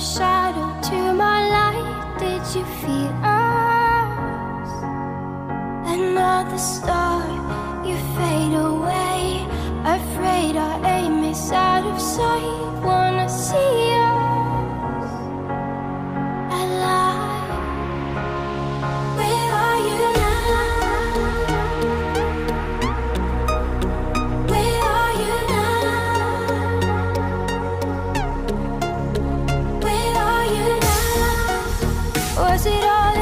shadow to my light. Did you feel us? Another star, you fade away. Afraid our aim is out of sight. Wanna see us alive. Where are you now? Where are you now? Where are you now? Was it all